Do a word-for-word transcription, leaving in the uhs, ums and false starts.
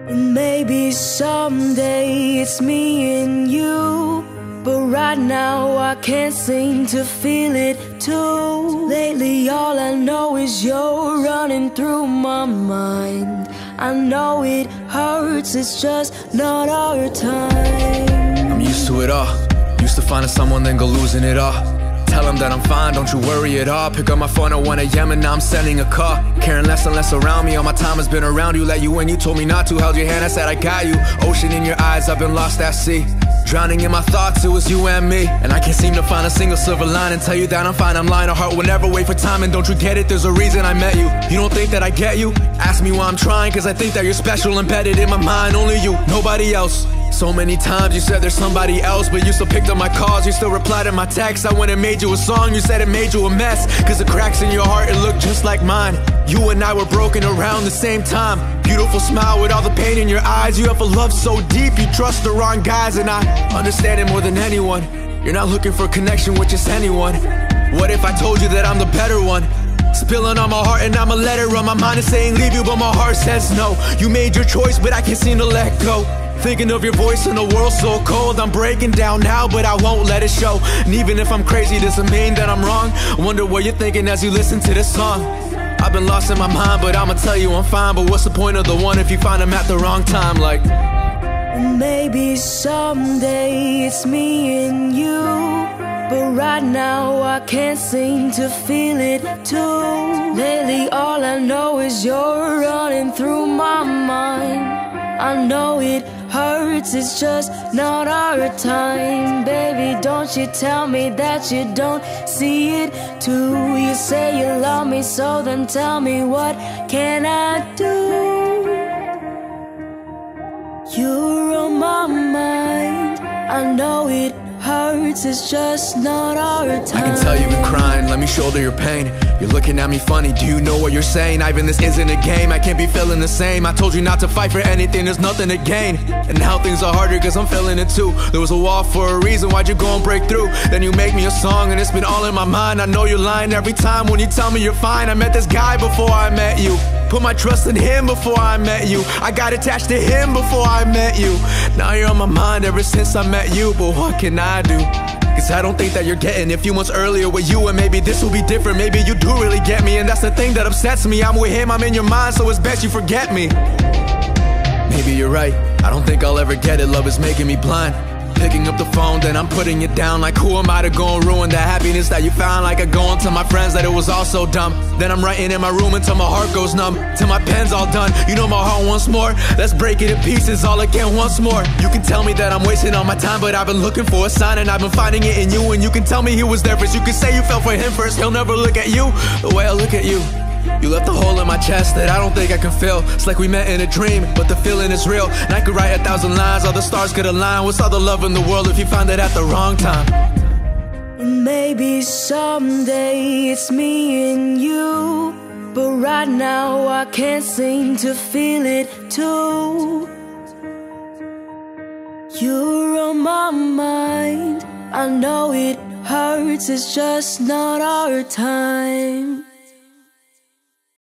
And maybe someday it's me and you, but right now I can't seem to feel it too. Lately all I know is you're running through my mind. I know it hurts, it's just not our time. I'm used to it all, used to finding someone then go losing it all. Tell them that I'm fine, don't you worry at all. Pick up my phone at one A M and now I'm sending a call. Caring less and less around me, all my time has been around you. Let you in, you told me not to, held your hand, I said I got you. Ocean in your eyes, I've been lost at sea. Drowning in my thoughts, it was you and me. And I can't seem to find a single silver line and tell you that I'm fine, I'm lying. A heart will never wait for time, and don't you get it, there's a reason I met you. You don't think that I get you? Ask me why I'm trying, cause I think that you're special, embedded in my mind. Only you, nobody else. So many times you said there's somebody else, but you still picked up my calls, you still replied to my texts. I went and made you a song, you said it made you a mess. Cause the cracks in your heart, it looked just like mine. You and I were broken around the same time. Beautiful smile with all the pain in your eyes. You have a love so deep, you trust the wrong guys. And I understand it more than anyone. You're not looking for a connection with just anyone. What if I told you that I'm the better one? Spilling on my heart and I'ma let it run. My mind is saying leave you, but my heart says no. You made your choice, but I can't seem to let go. Thinking of your voice in a world so cold. I'm breaking down now, but I won't let it show. And even if I'm crazy, doesn't mean that I'm wrong. Wonder what you're thinking as you listen to this song. I've been lost in my mind, but I'ma tell you I'm fine. But what's the point of the one if you find him at the wrong time? Like, maybe someday it's me and you, but right now I can't seem to feel it too. Lately all I know is you're running through my mind. I know it hurts, it's just not our time. Baby, don't you tell me that you don't see it too. You say you love me, so then tell me what can I do? You're on my mind, I know it hurts, it's just not our time. I can tell you've been crying, let me shoulder your pain. You're looking at me funny, do you know what you're saying? Ivan, this isn't a game, I can't be feeling the same. I told you not to fight for anything, there's nothing to gain. And now things are harder cause I'm feeling it too. There was a wall for a reason, why'd you go and break through? Then you make me a song and it's been all in my mind. I know you're lying every time when you tell me you're fine. I met this guy before I met you, put my trust in him before I met you. I got attached to him before I met you. Now you're on my mind ever since I met you, but what can I do? Cause I don't think that you're getting it. A few months earlier with you, and maybe this will be different. Maybe you do really get me, and that's the thing that upsets me. I'm with him, I'm in your mind, so it's best you forget me. Maybe you're right, I don't think I'll ever get it. Love is making me blind. Picking up the phone, then I'm putting it down. Like who am I to go and ruin the happiness that you found? Like I go and tell my friends that it was all so dumb. Then I'm writing in my room until my heart goes numb, till my pen's all done. You know my heart wants more, let's break it in pieces all again once more. You can tell me that I'm wasting all my time, but I've been looking for a sign and I've been finding it in you. And you can tell me he was there first, you can say you fell for him first. He'll never look at you the way I look at you. You left a hole in my chest that I don't think I can fill. It's like we met in a dream, but the feeling is real. And I could write a thousand lines, all the stars could align. What's all the love in the world if you find it at the wrong time? And maybe someday it's me and you, but right now I can't seem to feel it too. You're on my mind, I know it hurts, it's just not our time.